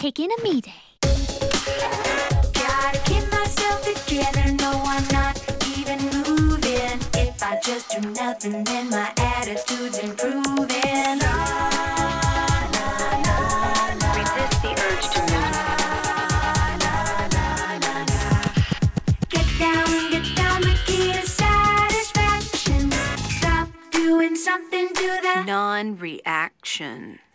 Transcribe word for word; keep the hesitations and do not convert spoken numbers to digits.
taking a me day. Gotta keep myself together, no, I'm not even moving. If I just do nothing, then my attitude's improving. La, la, la, la. Resist the urge to move. La, la, la, la. Get down, get down, the key to satisfaction. Stop doing something to the Non-reaction.